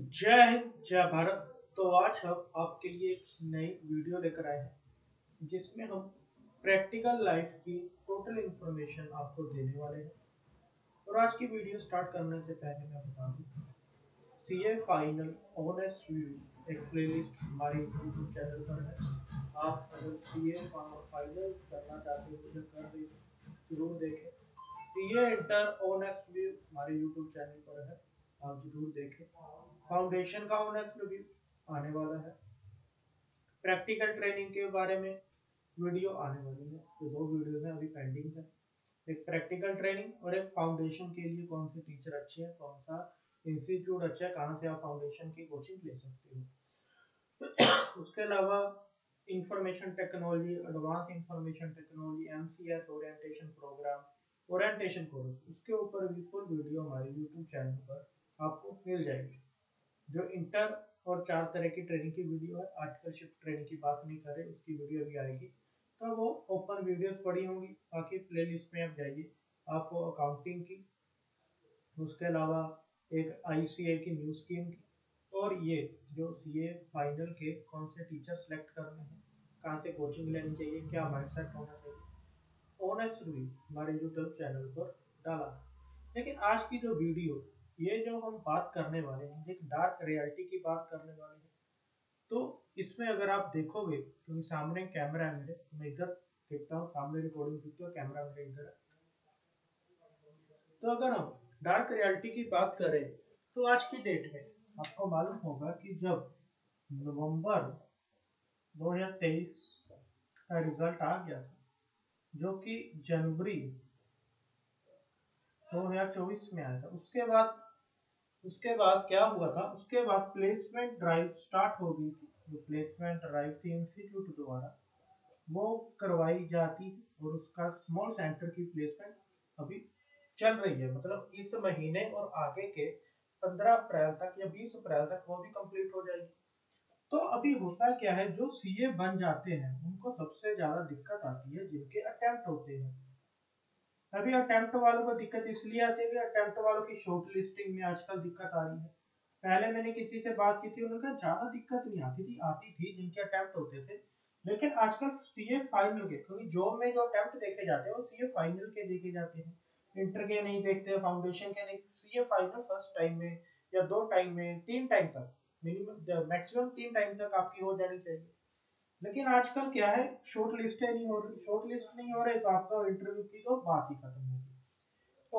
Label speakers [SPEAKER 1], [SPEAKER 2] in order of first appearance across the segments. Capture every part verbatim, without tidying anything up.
[SPEAKER 1] जय हिंद जय भारत। तो आज हम आपके लिए एक नई वीडियो लेकर आए हैं जिसमें हम प्रैक्टिकल लाइफ की टोटल इंफॉर्मेशन आपको देने वाले हैं। और आज की वीडियो स्टार्ट करने से पहले मैं बता दूं, सीए फाइनल ऑनेस्ट व्यू एक प्लेलिस्ट हमारे यूट्यूब चैनल पर है। आप अगर सीए फाइनल करना चाहते हो तो कर दे जरूर देखें। सीए इंटर ऑनेस्ट व्यू हमारे यूट्यूब चैनल पर है, आप जरूर देखें। फाउंडेशन का ऑनेस्ट रिव्यू आने वाला है। प्रैक्टिकल ट्रेनिंग के बारे में वीडियो आने वाली है। तो दो वीडियो हैं अभी पेंडिंग है, एक प्रैक्टिकल ट्रेनिंग और एक फाउंडेशन के लिए कौन से टीचर अच्छे हैं, कौन सा इंस्टीट्यूट अच्छा है, कहाँ से आप फाउंडेशन की कोचिंग ले सकते हो। उसके अलावा information technology, advance information technology, MCS orientation program, orientation course, उसके ऊपर भी फुल वीडियो हमारे यूट्यूब चैनल पर आपको मिल जाएगी। जो इंटर और चार तरह की ट्रेनिंग की वीडियो है, आर्टिकल शिफ्ट ट्रेनिंग की बात नहीं कर रहे, उसकी वीडियो भी आएगी। तो वो ओपन वीडियोस पड़ी होंगी, बाकी प्लेलिस्ट में आप जाइए। आपको अकाउंटिंग की, उसके अलावा एक आईसीए की न्यू स्कीम की, और ये जो सीए फाइनल के कौन से टीचर सेलेक्ट करने हैं, कहाँ से कोचिंग लेनी चाहिए, क्या माइंडसेट होना चाहिए, ऑनेस्ट रिव्यू हमारे यूट्यूब चैनल पर डाला। लेकिन आज की जो वीडियो, ये जो हम बात करने वाले हैं, एक डार्क रियलिटी की बात करने वाले हैं। तो इसमें अगर आप देखोगे, क्योंकि सामने कैमरा है मेरे, मैं इधर देखता हूँ, सामने रिकॉर्डिंग दिखती है, कैमरा मेरे इधर है। तो अगर हम डार्क रियलिटी की बात करें तो आज की डेट में आपको मालूम होगा कि जब नवंबर दो हज़ार तेईस का रिजल्ट आ गया था, जो कि जनवरी दो हज़ार चौबीस में आया था, उसके बाद उसके बाद क्या हुआ था, उसके बाद प्लेसमेंट ड्राइव स्टार्ट हो गई थी। जो प्लेसमेंट ड्राइव थी इंस्टीट्यूट द्वारा, वो करवाई जाती थी, और उसका स्मॉल सेंटर की प्लेसमेंट अभी चल रही है। मतलब इस महीने और आगे के पंद्रह अप्रैल तक या बीस अप्रैल तक वो भी कंप्लीट हो जाएगी। तो अभी होता क्या है, जो सीए बन जाते हैं उनको सबसे ज्यादा दिक्कत आती है जिनके अटेम्प्ट होते हैं। अभी अटेम्प्ट वालों को दिक्कत इसलिए आती है कि अटेम्प्ट वालों की शॉर्ट लिस्टिंग में आजकल दिक्कत आ रही है। पहले मैंने किसी से बात की थी, उन्होंने कहा ज्यादा दिक्कत नहीं आती थी, आती थी जिनके अटेम्प्ट होते थे। लेकिन आजकल सीए फाइनल के, क्योंकि जॉब में जो अटेम्प्ट देखे जाते हैं वो सीए फाइनल के देखे जाते हैं, इंटर के नहीं देखते, फाउंडेशन के नहीं। सीए फाइनल फर्स्ट टाइम में या दो टाइम में, तीन टाइम तक, मिनिमम मैक्सिमम तीन टाइम तक आपकी हो जानी चाहिए। लेकिन आजकल क्या है, शॉर्ट लिस्ट नहीं हो रही, शॉर्ट लिस्ट नहीं हो रही तो आपका इंटरव्यू की तो बात ही खत्म होगी।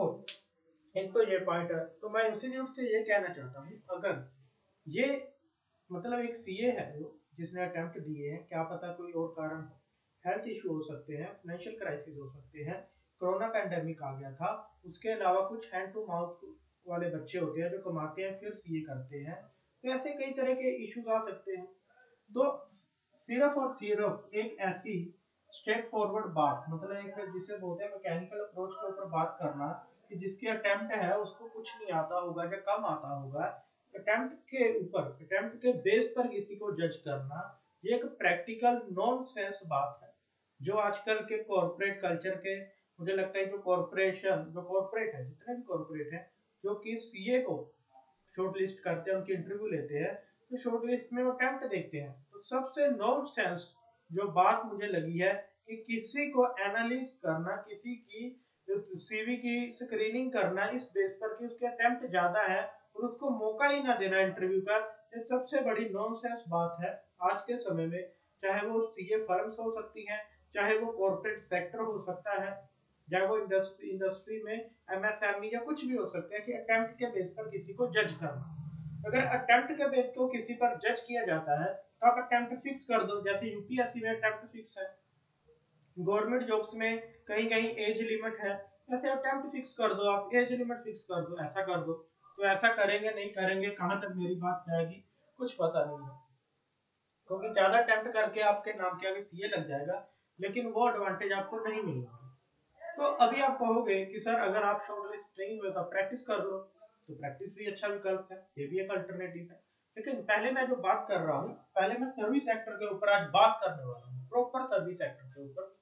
[SPEAKER 1] और एक तो ये पॉइंट है। तो मैं इंस्टीट्यूट से ये कहना चाहता हूँ, अगर ये मतलब एक सीए है जो जिसने अटेम्प्ट दिए हैं, क्या पता कोई और कारण हो, हेल्थ इशू हो सकते हैं, फाइनेंशियल क्राइसिस हो सकते हैं, कोरोना पैंडेमिक आ गया था, उसके अलावा कुछ हैंड टू माउथ वाले बच्चे होते हैं जो कमाते हैं फिर सीए करते हैं, तो ऐसे कई तरह के इश्यूज आ सकते हैं। तो सिर्फ और सिर्फ एक ऐसी स्ट्रेट फॉरवर्ड बात, मतलब एक जिसे बोलते हैं मैकेनिकल अप्रोच के ऊपर बात करना, कि जिसकी अटेम्प्ट है उसको कुछ नहीं आता होगा या कम आता होगा, अटेम्प्ट के ऊपर, अटेम्प्ट के बेस पर किसी को जज करना, ये एक प्रैक्टिकल नॉन सेंस बात है। जो आजकल के कॉर्पोरेट कल्चर के, मुझे लगता है जो कॉर्पोरेशन जो कॉर्पोरेट है, जितने भी कॉर्पोरेट है, जो कि सीए को शॉर्टलिस्ट करते हैं, उनके इंटरव्यू लेते हैं, तो शॉर्टलिस्ट में वो अटेम्प्ट देखते हैं। तो सबसे नॉन सेंस जो बात मुझे लगी है कि किसी को एनालिस करना, किसी की सीवी की स्क्रीनिंग करना इस बेस पर कि उसके अटेम्प्ट ज्यादा है और उसको मौका ही ना देना इंटरव्यू का, ये सबसे बड़ी नॉनसेंस बात है आज के समय में। चाहे वो सीए फर्म्स हो सकती हैं, चाहे वो कॉर्पोरेट सेक्टर हो सकता है, चाहे वो इंडस्ट्री इंडस्ट्री में एमएसएमई या कुछ भी हो सकता है, कि अटेम्प्ट के बेस पर किसी को जज करना। अगर अटेम्प्ट के बेस को किसी पर जज किया जाता है तो आप अटेम्प्ट फिक्स कर दो, जैसे यूपीएससी में अटेम्प्ट फिक्स है, गवर्नमेंट जॉब्स में कहीं कहीं एज लिमिट है, ऐसे अटेम्प्ट फिक्स कर दो, आप एज लिमिट फिक्स कर दो, ऐसा कर दो। तो ऐसा करेंगे नहीं करेंगे, कहां तक मेरी बात जाएगी कुछ पता नहीं है, क्योंकि ज्यादा अटेम्प्ट करके आपके नाम के आगे सीए लग जाएगा, लेकिन वो एडवांटेज आपको नहीं मिलेगा। तो अभी आप कहोगे कि सर अगर आप शॉर्टलिस्ट नहीं हुए तो प्रैक्टिस कर लो, तो प्रैक्टिस भी अच्छा विकल्प है, ये भी एक अल्टरनेटिव है। लेकिन पहले मैं जो बात कर रहा हूँ, पहले मैं सर्विस सेक्टर के ऊपर आज बात करने वाला हूँ, प्रॉपर सर्विस सेक्टर के ऊपर।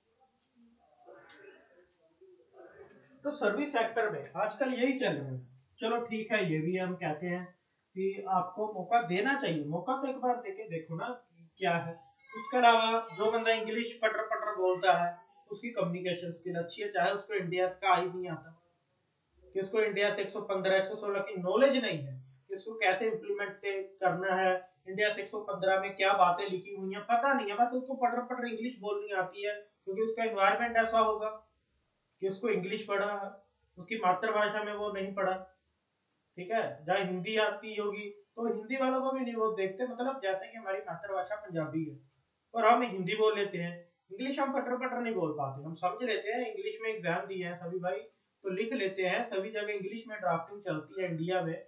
[SPEAKER 1] तो सर्विस सेक्टर में आजकल यही चल रहा है। चलो ठीक है, ये भी हम कहते हैं कि आपको मौका देना चाहिए, मौका तो एक बार देके देखो ना क्या है। उसके अलावा जो बंदा इंग्लिश पटर पटर बोलता है उसकी कम्युनिकेशन स्किल अच्छी है, चाहे उसको इंडिया का आई नहीं आता, कि उसको इंडिया से एक सौ पंद्रह एक सौ सोलह की नॉलेज नहीं है कि इसको कैसे इम्प्लीमेंट करना है, इंडिया से एक सौ पंद्रह में क्या बातें लिखी हुई हैं पता नहीं है, बस उसको पटर पटर इंग्लिश बोलनी आती है क्योंकि उसका एनवायरनमेंट ऐसा होगा कि उसको इंग्लिश पढ़ा है, उसकी मातृभाषा में वो नहीं पढ़ा, ठीक है। जहाँ हिंदी आती होगी तो हिंदी वालों को भी नहीं वो देखते, मतलब जैसे कि हमारी मातृभाषा पंजाबी है और हम हिंदी बोल लेते हैं, इंग्लिश हम पटर पटर नहीं बोल पाते, हम समझ लेते हैं, इंग्लिश में एग्जाम दिए हैं सभी भाई तो लिख लेते हैं, सभी जगह इंग्लिश में ड्राफ्टिंग चलती है इंडिया में,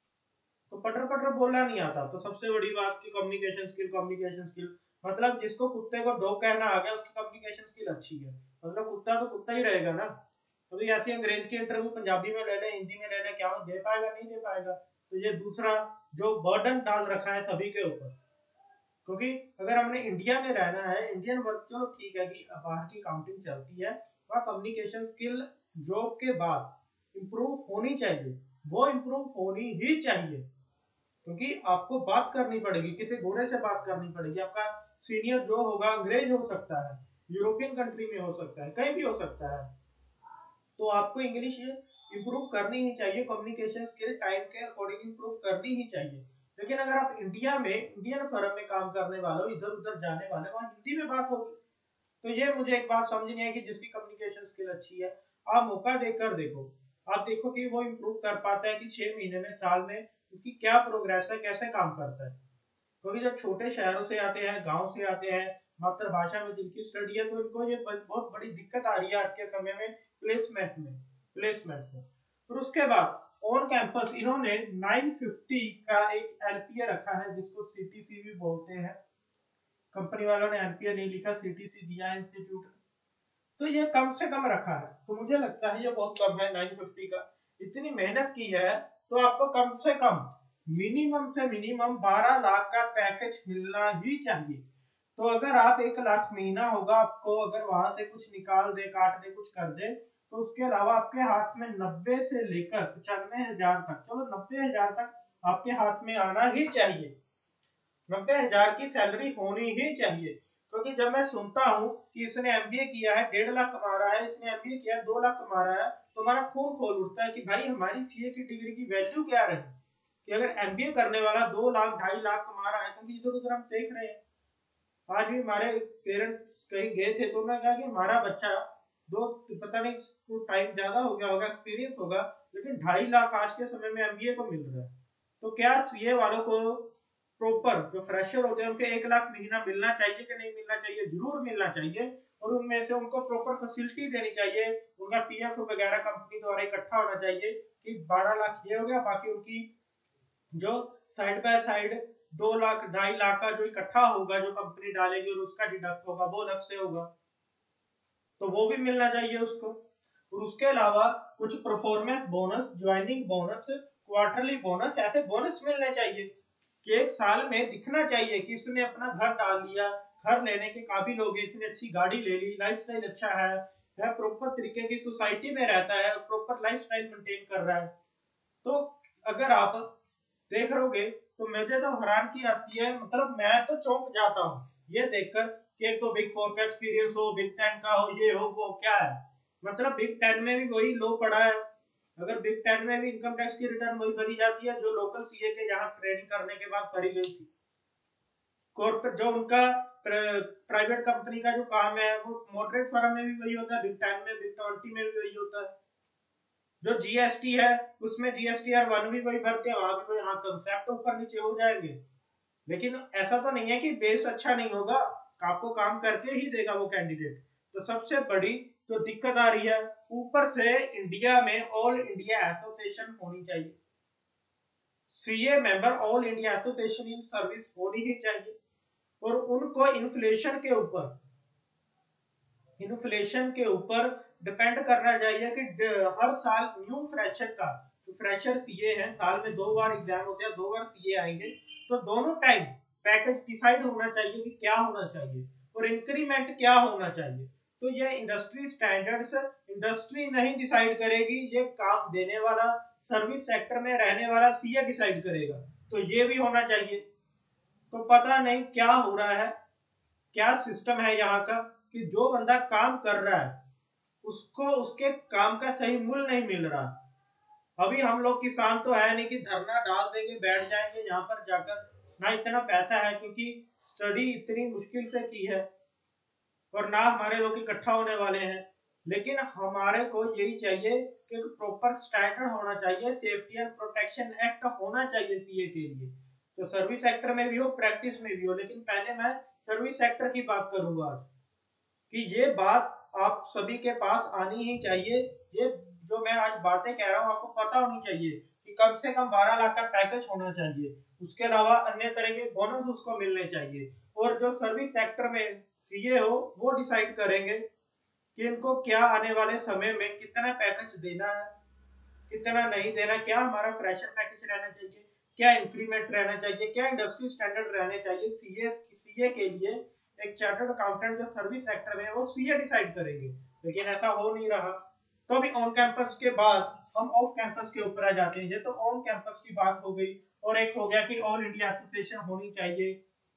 [SPEAKER 1] तो पटर पटर बोलना नहीं आता। तो सबसे बड़ी बात की कम्युनिकेशन स्किल, कम्युनिकेशन स्किल मतलब जिसको कुत्ते को डॉग कहना आ गया उसकी कम्युनिकेशन स्किल अच्छी है, मतलब कुत्ता तो कुत्ता ही रहेगा ना। तो भी ऐसे अंग्रेज की इंटरव्यू पंजाबी में ले ले, हिंदी में ले ले, क्या वो दे पाएगा, नहीं दे पाएगा। तो ये दूसरा जो बर्डन डाल रखा है सभी के ऊपर, क्योंकि अगर हमने इंडिया में रहना है, इंडियन वर्क, चलो ठीक है कि बाहर की काउंटिंग चलती है, वहाँ कम्युनिकेशन स्किल जॉब के बाद इम्प्रूव होनी चाहिए, वो इम्प्रूव होनी ही चाहिए, क्योंकि आपको बात करनी पड़ेगी, किसी गोरे से बात करनी पड़ेगी, आपका सीनियर जो होगा अंग्रेज हो सकता है, यूरोपियन कंट्री में हो सकता है, कहीं भी हो सकता है, तो आपको इंग्लिश इंप्रूव करनी ही चाहिए, कम्युनिकेशन स्किल टाइम के अकॉर्डिंग इंप्रूव करनी ही चाहिए। लेकिन अगर आप इंडिया में इंडियन फर्म में काम करने वाले हो, इधर उधर जाने वाले, वहां हिंदी में बात होगी, तो ये मुझे एक बात समझ नहीं आई कि जिसकी कम्युनिकेशन स्किल अच्छी है आप मौका देकर देखो, आप देखो कि वो इम्प्रूव कर पाता है कि छह महीने में, साल में उसकी क्या प्रोग्रेस है, कैसे काम करता है। क्योंकि जब छोटे शहरों से आते हैं, गांव से आते हैं, मातृभाषा में जिनकी स्टडी है, तो इनको ये बहुत बड़ी दिक्कत आ रही है आज के समय में प्लेसमेंट में प्लेसमेंट में फिर उसके बाद ऑन कैंपस इन्होंने नौ सौ पचास का एक एलपीए रखा है जिसको सीटीसी भी बोलते हैं, कंपनी वालों ने एलपीए नहीं लिखा, सीटीसी दिया इंस्टीट्यूट, तो ये कम से कम रखा है, तो मुझे लगता है ये बहुत कम है। नौ सौ पचास का इतनी मेहनत की है तो आपको कम से कम मिनिमम से मिनिमम बारह लाख का पैकेज मिलना ही चाहिए। तो अगर आप एक लाख महीना होगा आपको, अगर वहां से कुछ निकाल दे, काट दे, कुछ कर दे, तो उसके अलावा आपके हाथ में नब्बे से लेकर पचानवे हजार तक, चलो नब्बे हजार तक आपके हाथ में आना ही चाहिए, नब्बे हजार की सैलरी होनी ही चाहिए। क्योंकि जब मैं सुनता हूँ कि इसने एमबीए किया है डेढ़ लाख कमा रहा है, इसने एमबीए किया है दो लाख कमा रहा है, तो हमारा खून खोल उठता है कि भाई हमारी सीए की डिग्री की वैल्यू क्या रही, कि अगर एमबीए करने वाला दो लाख ढाई लाख कमा रहा है, क्योंकि इधर उधर हम देख रहे हैं, आज भी हमारे पेरेंट्स कहीं गए थे तो उन्होंने कहा कि हमारा बच्चा दोस्त पता नहीं टाइम ज्यादा हो गया होगा, एक्सपीरियंस होगा, लेकिन ढाई लाख आज के समय में एमबीए को मिल रहा है। तो क्या सीए वालों को प्रॉपर जो फ्रेशर होते हैं उनके एक लाख महीना मिलना चाहिए कि नहीं मिलना चाहिए? जरूर मिलना चाहिए, और उनमें से उनको प्रॉपर फैसिलिटी देनी चाहिए, उनका पीएफ वगैरह कंपनी द्वारा इकट्ठा होना चाहिए कि बारह लाख ये हो गया, बाकी उनकी जो साइड बाय साइड दो लाख ढाई लाख का जो इकट्ठा होगा जो कंपनी डालेगी और उसका डिडक्ट होगा वो अलग से होगा, तो वो भी मिलना चाहिए उसको। और उसके अलावा कुछ performance bonus, joining bonus, quarterly bonus, ऐसे बोनस मिलने चाहिए कि एक साल में दिखना चाहिए कि इसने अपना घर डाल लिया, घर लेने के काबिल हो गए, इसने अच्छी गाड़ी ले ली, लाइफस्टाइल अच्छा है, है प्रॉपर तरीके की सोसाइटी में रहता है, प्रॉपर लाइफस्टाइल मेंटेन कर रहा है। तो अगर आप देख रहोगे तो मुझे तो हैरान की आती है, मतलब मैं तो चौंक जाता हूँ ये देखकर कि एक तो बिग फोर का एक्सपीरियंस हो, बिग टेन का हो, ये हो वो, क्या है मतलब बिग टेन में भी वही लो पड़ा है, अगर बिग टेन में भी इनकम टैक्स की रिटर्न वही भरी जाती है जो लोकल सीए के यहाँ ट्रेनिंग करने के बाद भरी गई थी। कॉर्पोरेट जो उनका प्राइवेट कंपनी का जो काम है वो मॉडरेट फर्म में भी वही होता है, बिग टेन में, बिग ट्वेंटी में भी वही होता है। जो जीएसटी है उसमें जीएसटीआर वन भी वही भरते हैं, वहां भी वही, हाँ कंसेप्ट ऊपर नीचे हो जाएंगे, लेकिन ऐसा तो नहीं है कि बेस अच्छा नहीं होगा, आपको काम करके ही देगा वो कैंडिडेट। तो सबसे बड़ी जो दिक्कत आ रही है, ऊपर से इंडिया में ऑल इंडिया एसोसिएशन होनी चाहिए, CA member all India association in service होनी ही चाहिए, और उनको इन्फ्लेशन के ऊपर इन्फ्लेशन के ऊपर डिपेंड करना चाहिए कि हर साल न्यू फ्रेशर का, तो फ्रेशर सीए है, साल में दो बार एग्जाम होते हैं, दो बार सीए आएंगे, तो दोनों टाइम पैकेज डिसाइड होना चाहिए कि क्या होना चाहिए और इंक्रीमेंट क्या होना चाहिए। तो ये इंडस्ट्री स्टैंडर्ड्स इंडस्ट्री नहीं डिसाइड करेगी, ये काम देने वाला सर्विस सेक्टर में रहने वाला सीए डिसाइड करेगा, तो ये भी होना चाहिए। तो पता नहीं क्या हो रहा है, क्या सिस्टम है यहाँ का कि जो बंदा काम कर रहा है उसको उसके काम का सही मूल्य नहीं मिल रहा। अभी हम लोग किसान तो है नहीं कि धरना डाल देंगे बैठ जाएंगे यहाँ पर जाकर, ना इतना पैसा है क्योंकि स्टडी इतनी मुश्किल से की है और ना हमारे लोग इकट्ठा होने वाले हैं। लेकिन हमारे को यही चाहिए कि एक प्रॉपर स्टैंडर्ड होना चाहिए, सेफ्टी एंड प्रोटेक्शन एक्ट होना चाहिए सीए के लिए, तो सर्विस सेक्टर में भी हो प्रैक्टिस में भी हो। लेकिन पहले मैं सर्विस सेक्टर की बात करूंगा आज, कि ये बात आप सभी के पास आनी ही चाहिए। ये जो मैं आज बातें कह रहा हूँ आपको पता होनी चाहिए कि कम से कम बारह लाख का पैकेज होना चाहिए, उसके अलावा अन्य तरह के बोनस उसको मिलने चाहिए। और जो सर्विस सेक्टर में सीए हो वो डिसाइड करेंगे कि इनको क्या आने वाले समय में कितना पैकेज देना है, कितना नहीं देना, क्या हमारा फ्रेशर पैकेज रहना चाहिए, क्या इंक्रीमेंट रहना चाहिए, क्या इंडस्ट्री स्टैंडर्ड रहने चाहिए। सीए सीए के लिए एक चार्टर्ड अकाउंटेंट जो सर्विस सेक्टर में है वो सीए डिसाइड करेंगे, लेकिन ऐसा हो नहीं रहा। तो अभी ऑन कैंपस के बाद हम ऑफ कैंपस के ऊपर आ जाते हैं। तो ऑन कैंपस की बात हो गई, और एक हो गया कि ऑल इंडिया एसोसिएशन होनी चाहिए,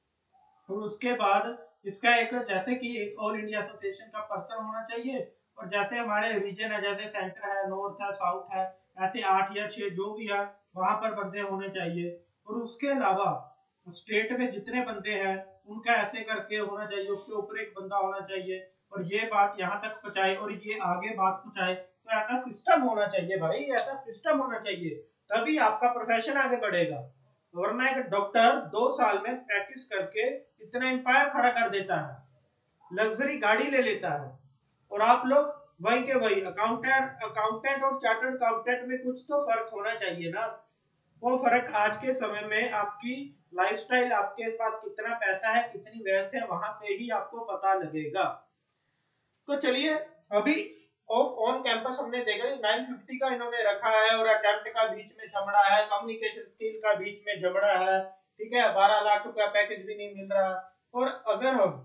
[SPEAKER 1] और उसके बाद इसका एक जैसे कि एक ऑल इंडिया एसोसिएशन का पर्सन होना चाहिए, और जैसे हमारे रीजन है जैसे सेंटर है, नॉर्थ है, साउथ है, ऐसे आठ या छह जो भी है वहां पर बंदे होने चाहिए। और उसके अलावा स्टेट में जितने बंदे हैं उनका ऐसे करके होना चाहिए, उसके ऊपर एक बंदा होना चाहिए, और ये बात यहाँ तक पहुंचाए और ये आगे बात पहुंचाए। तो ऐसा सिस्टम होना चाहिए भाई, ऐसा सिस्टम होना चाहिए, तभी आपका प्रोफेशन आगे बढ़ेगा। वरना एक डॉक्टर दो साल में प्रैक्टिस करके इतना एम्पायर खड़ा कर देता है, लग्जरी गाड़ी ले लेता है, और आप लोग वही के वही। अकाउंटेंट अकाउंटेंट और चार्टर्ड अकाउंटेंट में कुछ तो फर्क होना चाहिए ना। वो फर्क आज के समय में आपकी लाइफस्टाइल, आपके पास कितना पैसा है, कितनी व्यस्त है, वहां से ही आपको पता लगेगा। तो चलिए, अभी ऑफ ऑन कैंपस हमने देखा नाइन फिफ्टी का इन्होंने रखा है, और अटेम्प्ट का बीच में झमड़ा है, कम्युनिकेशन स्किल का बीच में झमड़ा है, ठीक है, बारह लाख का पैकेज भी नहीं मिल रहा। और अगर हम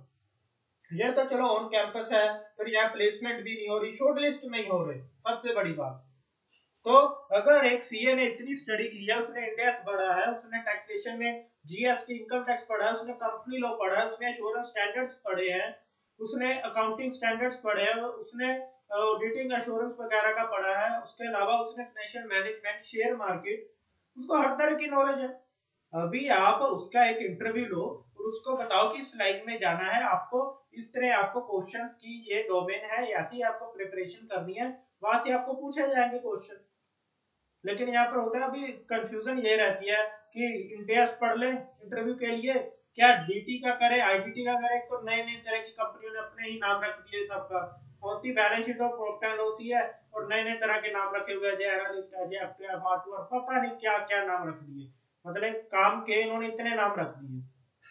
[SPEAKER 1] ये तो चलो ऑन कैंपस है, फिर यहाँ प्लेसमेंट भी नहीं हो रही, शॉर्ट लिस्ट नहीं हो रही, सबसे बड़ी बात। तो अगर एक सीए ने इतनी स्टडी की है, उसने इंडेक्स पढ़ा है, उसने टैक्सेशन में जीएसटी इनकम टैक्स पढ़ा है, उसने कंपनी लॉ पढ़ा है, उसने एश्योरेंस स्टैंडर्ड्स पढ़े हैं, उसने अकाउंटिंग स्टैंडर्ड्स पढ़े हैं, उसने ऑडिटिंग एश्योरेंस वगैरह का पढ़ा है, उसके अलावा उसने फाइनेंशियल मैनेजमेंट, शेयर मार्केट, उसको हर तरह की नॉलेज है। अभी आप उसका एक इंटरव्यू लो और उसको बताओ कि इस लाइन में जाना है आपको, इस तरह आपको क्वेश्चंस की ये डोमेन है, ऐसी आपको प्रिपरेशन करनी है, वहां से आपको पूछे जाएंगे क्वेश्चन। लेकिन यहाँ पर होता है अभी कंफ्यूजन ये रहती है कि इंडेक्स पढ़ ले इंटरव्यू के लिए, क्या डीटी का करे, आईटीटी का करे, तो नए नए तरह की कंपनियों ने अपने ही नाम रख दिए सबका, कौन सी बैलेंस शीट और प्रॉफिट एंड लॉस है, और नए नए तरह के नाम रखे हुए हैं, एनालिस्ट है, एफटीआर, हार्टवर्क, पता नहीं क्या क्या नाम रख दिए, मतलब काम के इन्होंने इतने नाम रख दिए।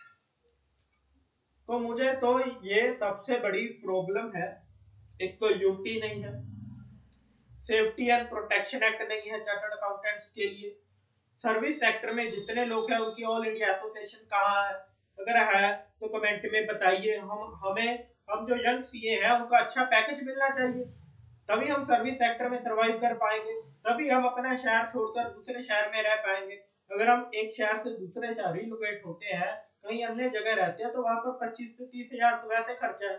[SPEAKER 1] तो मुझे तो ये सबसे बड़ी प्रॉब्लम है, एक तो यूटी नहीं है, सेफ्टी एंड प्रोटेक्शन एक्ट नहीं है चार्टर्ड अकाउंटेंट्स के लिए, सर्विस सेक्टर में जितने लोग हैं उनकी ऑल इंडिया एसोसिएशन कहाँ है, अगर है तो कमेंट में बताइए। हम हमें हम जो यंग सीए हैं उनको अच्छा पैकेज मिलना चाहिए, तभी हम सर्विस सेक्टर में सरवाइव कर पाएंगे, तभी हम अपना शहर छोड़कर दूसरे शहर में रह पाएंगे। अगर हम एक शहर से दूसरे शहर रिलोकेट होते हैं, कहीं अन्य जगह रहते हैं, तो वहां पर पच्चीस से तीस हजार तो वैसे खर्चा है।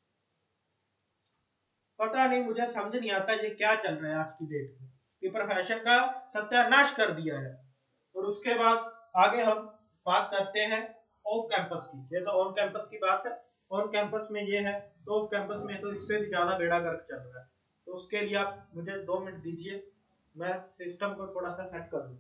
[SPEAKER 1] पता नहीं, मुझे समझ नहीं आता ये क्या चल रहा है आज की डेट में, ये प्रोफेशन का सत्यानाश कर दिया है। और उसके बाद आगे हम बात करते हैं ऑफ कैंपस की। ये तो ऑन कैंपस की बात है, ऑन कैंपस में ये है, तो ऑफ कैंपस में तो इससे भी ज्यादा बेड़ा गर्क चल रहा है। तो उसके लिए आप मुझे दो मिनट दीजिए, मैं सिस्टम को थोड़ा सा सेट कर दूं।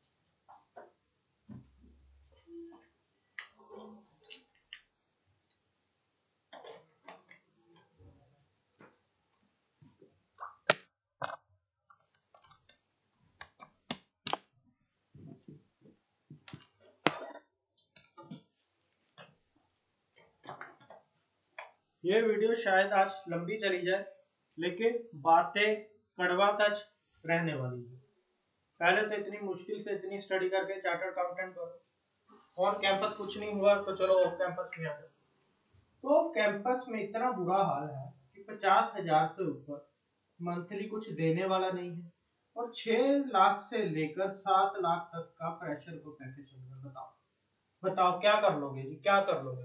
[SPEAKER 1] ये वीडियो शायद आज लंबी चली जाए, लेकिन बातें कड़वा सच रहने वाली है। पहले तो इतनी मुश्किल से इतनी स्टडी करके चार्टर्ड अकाउंटेंट बनो, ऑन कैंपस कुछ नहीं हुआ तो चलो ऑफ कैंपस में आ गए। तो ऑफ कैंपस में इतना बुरा हाल है कि पचास हजार से ऊपर मंथली कुछ देने वाला नहीं है, और छह लाख से लेकर सात लाख तक का प्रेशर को पैकेज चल रहा है। बताओ बताओ क्या कर लोगे जी, क्या कर लोगे?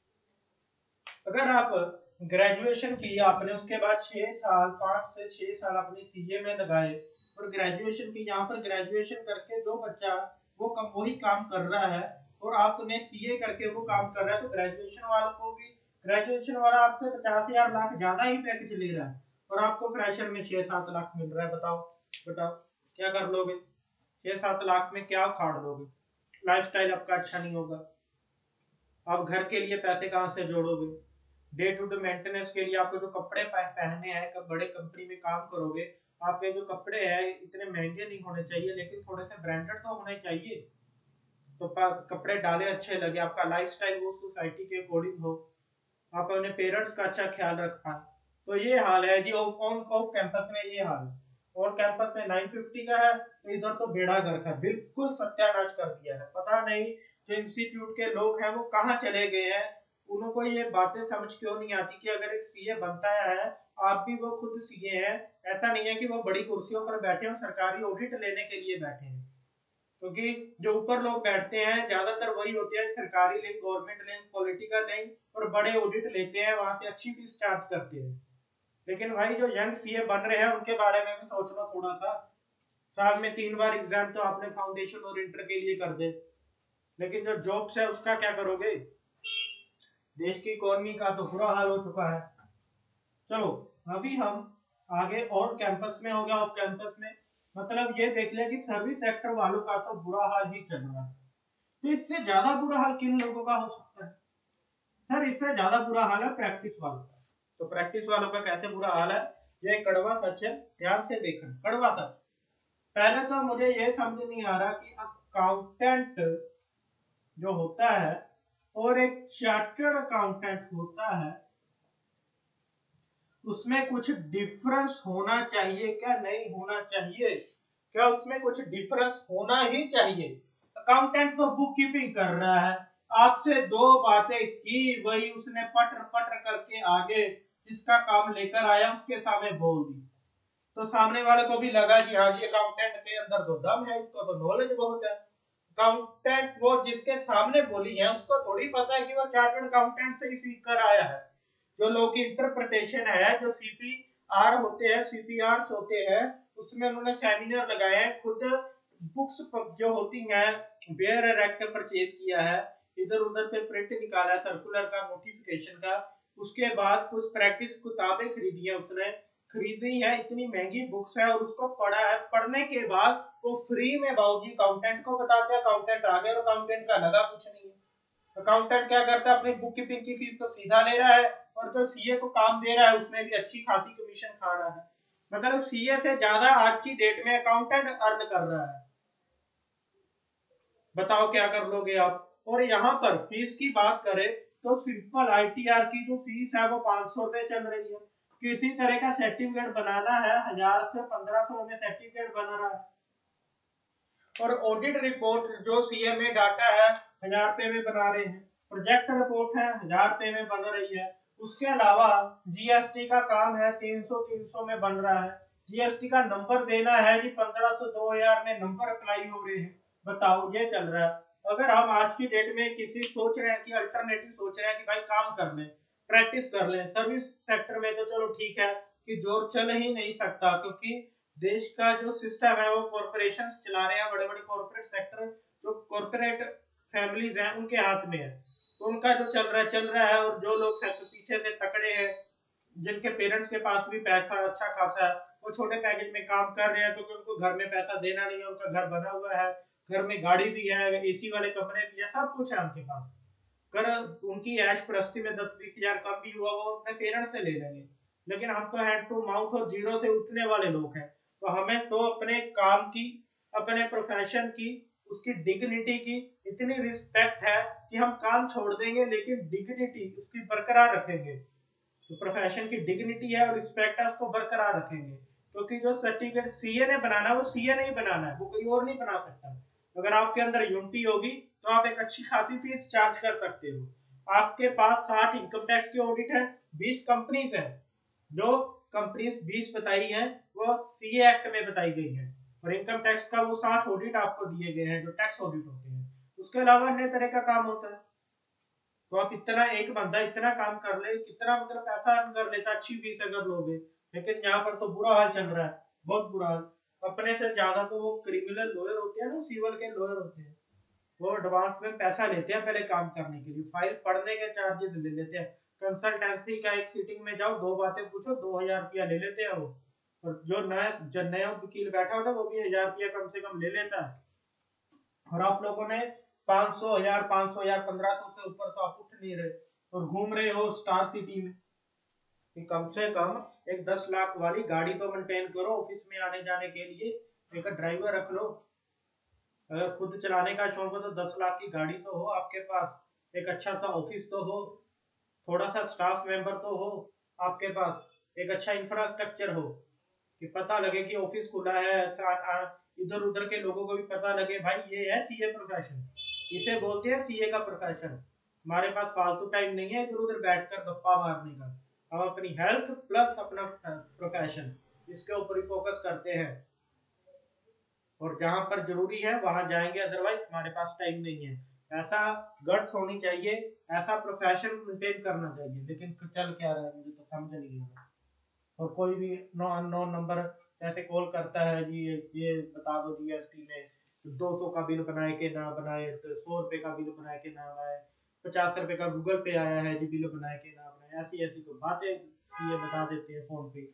[SPEAKER 1] अगर आप ग्रेजुएशन की आपने, उसके बाद छह साल पांच से छह साल अपने सीए में लगाए और ग्रेजुएशन की, यहाँ पर ग्रेजुएशन करके जो बच्चा वो कम वही काम कर रहा है और आपने सीए करके वो काम कर रहा है, तो ग्रेजुएशन वालों को भी, ग्रेजुएशन वाला आपसे पचास हजार लाख ज्यादा ही पैकेज ले रहा है और आपको फ्रेशर में छह सात लाख मिल रहा है। बताओ बताओ क्या कर लोगे? छह सात लाख में क्या उखाड़ लोगे? लाइफस्टाइल आपका अच्छा नहीं होगा, आप घर के लिए पैसे कहाँ से जोड़ोगे? डे टू डे मेंटेनेंस के लिए आपको जो कपड़े पहनने हैं, कब बड़े कंपनी में काम करोगे, आपके जो कपड़े हैं इतने महंगे नहीं होने चाहिए, लेकिन थोड़े से ब्रांडेड तो होने चाहिए, तो कपड़े डाले अच्छे लगे, आपका लाइफस्टाइल वो सोसाइटी के अकॉर्डिंग हो, आप अपने पेरेंट्स का अच्छा ख्याल रख पाए। तो ये हाल है जी ऑन ऑफ कैंपस में, ये हाल है। ऑन कैंपस में नौ सौ पचास का है, तो इधर तो बेड़ा गर्क है, बिल्कुल सत्यानाश कर दिया है। पता नहीं जो इंस्टीट्यूट के लोग हैं वो कहाँ चले गए हैं, उनको ये बातें समझ क्यों नहीं आती कि अगर एक सीए बनता है, आप भी वो खुद सीए हैं, ऐसा नहीं है कि वो बड़ी कुर्सियों पर बैठे हो सरकारी ऑडिट लेने के लिए बैठे हैं, क्योंकि जो ऊपर लोग बैठते हैं ज्यादातर वही होते हैं सरकारी link, government link, political link, और बड़े ऑडिट लेते हैं, वहां से अच्छी फीस चार्ज करते हैं। लेकिन भाई जो यंग सीए बन रहे हैं उनके बारे में भी सोच लो थोड़ा सा। साल में तीन बार एग्जाम तो आपने फाउंडेशन और इंटर के लिए कर दे, लेकिन जो जॉब्स है उसका क्या करोगे? देश की इकोनॉमी का तो बुरा हाल हो चुका है। चलो अभी हम आगे ऑन कैंपस में हो गया, ऑफ कैंपस में मतलब ये देख लिया कि सर्विस सेक्टर वालों का तो बुरा हाल ही चल रहा है। तो इससे ज्यादा बुरा हाल किन लोगों का हो सकता है? सर इससे ज्यादा बुरा हाल है प्रैक्टिस वालों का। तो प्रैक्टिस वालों का कैसे बुरा हाल है, ये कड़वा सच है, ध्यान से देखना, कड़वा सच। पहले तो मुझे ये समझ नहीं आ रहा कि अकाउंटेंट जो होता है और एक चार्टर्ड अकाउंटेंट होता है, उसमें कुछ डिफरेंस होना चाहिए क्या, नहीं होना चाहिए क्या? उसमें कुछ डिफरेंस होना ही चाहिए। अकाउंटेंट तो बुक कीपिंग कर रहा है, आपसे दो बातें की, वही उसने पटर पटर करके आगे जिसका काम लेकर आया उसके सामने बोल दी, तो सामने वाले को भी लगा कि हाँ जी अकाउंटेंट के अंदर तो दम है, इसको तो नॉलेज बहुत है। अकाउंटेंट वो जिसके सामने बोली है उसको थोड़ी पता है कि वो चार्टर्ड अकाउंटेंट से ही सीख कर आया है। जो लोग की इंटरप्रिटेशन है, जो सीपीआर होते हैं, सीपीआर होते हैं, उसमें उन्होंने सेमिनार लगाए हैं, खुद बुक्स जो होती हैं बेयर एक्ट परचेज किया है, इधर उधर से प्रिंट निकाला है सर्कुलर का, नोटिफिकेशन का, उसके बाद कुछ प्रैक्टिस किताबें खरीदी है, उसने खरीदी है, इतनी महंगी बुक्स है और उसको पढ़ा है, पढ़ने के बाद वो फ्री में बाबूजी अकाउंटेंट को बताते हैं, अकाउंटेंट आ गया और अकाउंटेंट का लगा कुछ नहीं है। अकाउंटेंट क्या करता है, अपनी बुक कीपिंग की फीस तो सीधा ले रहा है और जो सीए को काम दे रहा है उसमें भी अच्छी खासी कमीशन खा रहा है। मतलब सीए से ज्यादा आज की डेट में अकाउंटेंट अर्न कर रहा है। बताओ क्या कर लोगे आप? और यहाँ पर फीस की बात करें तो सिंपल आईटीआर की जो फीस है वो पांच सौ रुपए चल रही है। किसी तरह का सर्टिफिकेट बनाना है हजार से पंद्रह सौ में सर्टिफिकेट बन रहा है, और ऑडिट रिपोर्ट जो सीएमए डाटा है हजार रुपए में बना रहे हैं, प्रोजेक्ट रिपोर्ट है हजार रुपए में बन रही है, उसके अलावा जीएसटी का काम है तीन सौ तीन सौ में बन रहा है, जीएसटी का नंबर देना है जी पंद्रह सौ दो हजार में नंबर अप्लाई हो रहे हैं। बताओ ये चल रहा है। अगर हम आज की डेट में किसी सोच रहे हैं कि अल्टरनेटिव सोच रहे हैं कि भाई काम कर लें, प्रैक्टिस कर लें, सर्विस सेक्टर में तो चलो ठीक है कि जोर चल ही नहीं सकता, क्योंकि देश का जो सिस्टम है वो कॉर्पोरेशन चला रहे हैं, बड़े बड़े कॉर्पोरेट सेक्टर, जो कॉर्पोरेट फैमिलीज हैं उनके हाथ में है, तो उनका जो चल रहा है चल रहा है, और जो लोग पीछे से तकड़े हैं, जिनके पेरेंट्स के पास भी पैसा अच्छा खासा है, वो छोटे पैकेज में काम कर रहे हैं क्योंकि उनको घर में पैसा देना नहीं है, उनका घर बना हुआ है, घर में गाड़ी भी है, एसी वाले कमरे भी है, सब कुछ है उनके पास। अगर उनकी ऐश प्रस्ती में दस बीस हजार कम भी हुआ वो अपने पेरेंट्स से ले लेंगे, लेकिन हम तो हैंड टू माउथ और जीरो से उठने वाले लोग हैं, तो हमें तो अपने काम की, अपने प्रोफेशन की, उसकी डिग्निटी की इतनी रिस्पेक्ट है कि हम काम छोड़ देंगे लेकिन डिग्निटी उसकी बरकरार रखेंगे। तो प्रोफेशन की डिग्निटी है और रिस्पेक्ट है उसको बरकरार रखेंगे, क्योंकि जो सर्टिफिकेट सीए ने बनाना है वो सीए नहीं बनाना है, वो कोई और नहीं बना सकता। अगर आपके अंदर यूनिटी होगी तो आप एक अच्छी खासी फीस चार्ज कर सकते हो। आपके पास साठ इनकम टैक्स के ऑडिट है, बीस कंपनीज है जो कंपनी बीस बताई है वो सीए एक्ट में बताई गई है, और इनकम टैक्स का वो साठ ऑडिट आपको दिए गए हैं जो टैक्स ऑडिट होते हैं। उसके अलावा अन्य तरह का काम होता है। तो आप इतना एक बंदा इतना काम कर ले, कितना मतलब पैसा अर्न कर लेता, अच्छी फीस अगर लोगे। लेकिन यहाँ पर तो बुरा हाल चल रहा है, बहुत बुरा हाल। अपने से ज्यादा तो वो क्रिमिनल लॉयर होते हैं ना, सिविल के लॉयर होते हैं, वो एडवांस में पैसा लेते हैं पहले काम करने के लिए, फाइल पढ़ने के चार्जेस ले लेते हैं। कंसल्टेंसी का एक सीटिंग में जाओ, दो बातें पूछो, दो हजार रुपया ले लेते हैं वो। और जो नया जो नया वकील बैठा होता है वो भी हजार रुपया कम से कम ले लेता है। और आप लोगों ने पांच सौ हजार पांच सौ हजार पंद्रह सौ से ऊपर तो आप उठ नहीं रहे, और घूम रहे हो स्टार सिटी में। कि कम से कम एक दस लाख वाली गाड़ी तो मेंटेन करो, ऑफिस में आने जाने के लिए एक ड्राइवर रख लो। अगर खुद चलाने का शौक हो तो दस लाख की गाड़ी तो हो आपके पास, एक अच्छा सा ऑफिस तो हो, थोड़ा सा स्टाफ मेंबर तो हो आपके पास, एक अच्छा इंफ्रास्ट्रक्चर हो कि पता लगे कि ऑफिस खुला है, इधर उधर के लोगों को भी पता लगे भाई ये है सीए प्रोफेशन, इसे बोलते हैं सीए का प्रोफेशन। हमारे पास फालतू टाइम नहीं है इधर उधर बैठकर गप्पा मारने का, हम अपनी हेल्थ प्लस अपना प्रोफेशन इसके ऊपर ही फोकस करते हैं, और जहां पर जरूरी है वहां जाएंगे, अदरवाइज हमारे पास टाइम नहीं है। ऐसा गट्स होनी चाहिए, ऐसा प्रोफेशन मेंटेन करना चाहिए। लेकिन चल क्या रहा है मुझे तो समझ नहीं आ रहा। और कोई भी नो अननोन नंबर ऐसे कॉल करता है जी ये बता दो जीएसटी में दो सौ का बिल बनाए के ना बनाए, तो सौ रुपए का बिल बनाए के ना बनाए, पचास रुपए का गूगल पे आया है जी बिल बनाए के ना बनाए, ऐसी ऐसी तो बातें ये बता देते हैं फोन पे।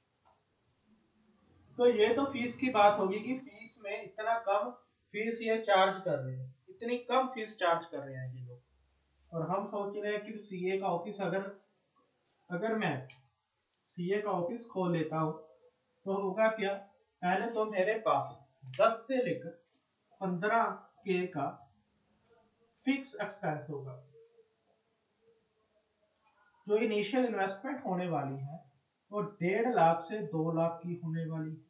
[SPEAKER 1] तो ये तो फीस की बात होगी कि फीस में इतना कम फीस ये चार्ज कर रहे हैं, इतनी कम फीस चार्ज कर रहे हैं ये लोग। और हम सोच रहे हैं कि सीए का ऑफिस अगर अगर मैं सीए का ऑफिस खोल लेता हूँ तो होगा क्या, पहले तो मेरे पास दस से लेकर पंद्रह के का फिक्स एक्सपेंस होगा। जो इनिशियल इन्वेस्टमेंट होने वाली है वो डेढ़ लाख से दो लाख की होने वाली है,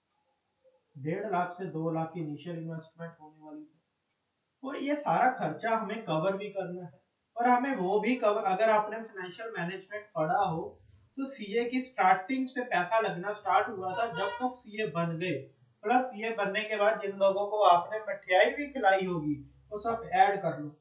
[SPEAKER 1] डेढ़ लाख से दो लाख की इनिशियल इन्वेस्टमेंट होने वाली है। और ये सारा खर्चा हमें कवर भी करना है, और हमें वो भी कवर, अगर आपने फाइनेंशियल मैनेजमेंट पढ़ा हो तो सीए की स्टार्टिंग से पैसा लगना स्टार्ट हुआ था जब तक सीए बन गए, प्लस सीए बनने के बाद जिन लोगों को आपने मिठाई भी खिलाई होगी वो सब ऐड कर लो।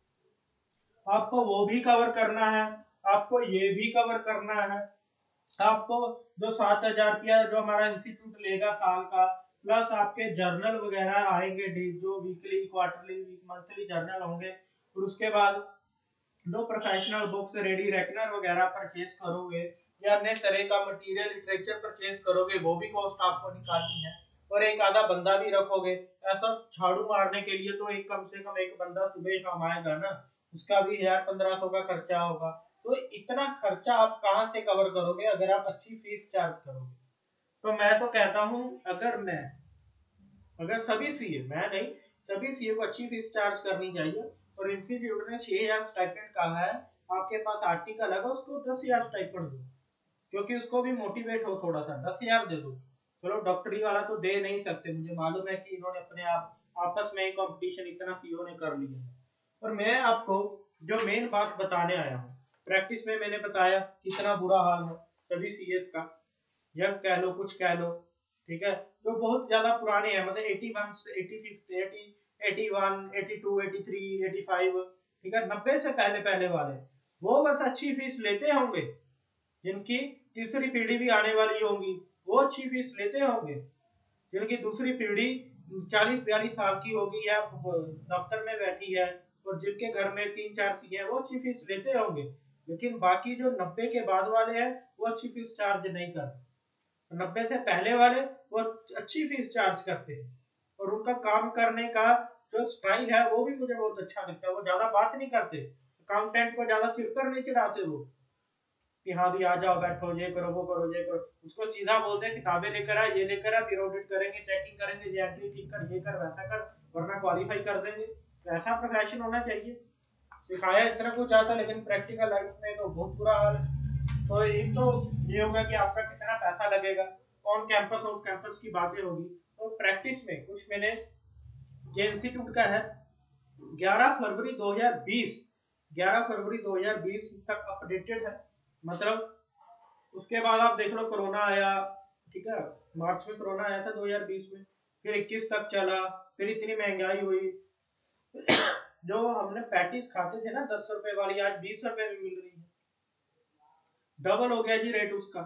[SPEAKER 1] आपको वो भी कवर करना है, आपको ये भी कवर करना है, आपको जो सात हजार रुपया जो हमारा इंस्टीट्यूट लेगा साल का, प्लस आपके जर्नल वगैरह आएंगे जो वीकली क्वार्टरली मंथली जर्नल होंगे, और उसके बाद जो प्रोफेशनल बुक्स रेडी रेकनर वगैरह परचेज करोगे या अन्य तरह का मटेरियल लिटरेचर परचेज करोगे वो भी कॉस्ट आपको निकालनी है। और एक आधा बंदा भी रखोगे ऐसा झाड़ू मारने के लिए, तो एक कम से कम एक बंदा सुबह शाम आएगा ना, उसका भी हजार पंद्रह सौ का खर्चा होगा। तो इतना खर्चा आप कहाँ से कवर करोगे अगर आप अच्छी फीस चार्ज करोगे। तो मैं तो कहता हूँ अगर मैं अगर सभी सीए, मैं नहीं, सभी सीए को अच्छी फीस चार्ज करनी चाहिए। और इंस्टीट्यूट ने छह हजार स्टाइपेंड कहा है, आपके पास आर्टिकल है उसको दस हजार स्टाइपेंड दो, क्योंकि उसको भी मोटिवेट हो थोड़ा सा, दस हजार दे दो। चलो डॉक्टरी वाला तो दे नहीं सकते, मुझे मालूम है कि इन्होंने अपने आप आपस में कंपटीशन इतना सीओ ने कर लिया है। और मैं आपको जो मेन बात बताने आया हूँ, प्रैक्टिस में मैंने बताया कितना बुरा हाल है सभी सीएस का, यंग कह लो कुछ कह लो, ठीक है, जो बहुत ज्यादा पुराने हैं, मतलब इक्यासी से पचासी, अस्सी, इक्यासी, बयासी, तिरासी, पचासी, ठीक है, नब्बे से पहले पहले वाले वो बस अच्छी फीस लेते होंगे, जिनकी तीसरी पीढ़ी भी आने वाली होंगी वो अच्छी फीस लेते होंगे, जिनकी दूसरी पीढ़ी चालीस बयालीस साल की होगी या दफ्तर में बैठी है और जिनके घर में तीन चार सी है वो अच्छी फीस लेते होंगे। लेकिन बाकी जो नब्बे के बाद वाले हैं वो अच्छी फीस चार्ज नहीं करते, नब्बे से पहले वाले वो अच्छी फीस चार्ज करते हैं। और उनका काम करने का जो स्टाइल है वो भी मुझे बहुत अच्छा लगता है, वो ज्यादा बात नहीं करते, अकाउंटेंट को ज्यादा सिर पर नहीं चढ़ाते वो कि हाँ भी आ जाओ बैठो ये करो वो करो ये करो, उसको सीधा बोलते हैं किताबें लेकर आ, ये लेकर आ, फिर ऑडिट करेंगे, चेकिंग करेंगे, ये एंट्री ठीक कर, ये कर, वैसा कर, वरना क्वालिफाई कर देंगे। तो ऐसा प्रोफेशन होना चाहिए। सिखाया इतना कुछ आता लेकिन प्रैक्टिकल लाइफ में तो बहुत बुरा हाल है। तो एक तो ये होगा कि आपका कितना पैसा लगेगा, ऑन कैंपस ऑफ कैंपस की बातें होगी। तो प्रैक्टिस में कुछ मैंने ये इंस्टीट्यूट का है ग्यारह फरवरी दो हज़ार बीस ग्यारह फरवरी दो हज़ार बीस तक अपडेटेड है, मतलब उसके बाद आप देख लो कोरोना आया, ठीक है, मार्च में कोरोना आया था दो हज़ार बीस में, फिर इक्कीस तक चला, फिर इतनी महंगाई हुई जो हमने पैटीज खाते थे ना दस रुपए वाली, आज बीस रुपए में मिल रही है, डबल हो गया जी रेट उसका।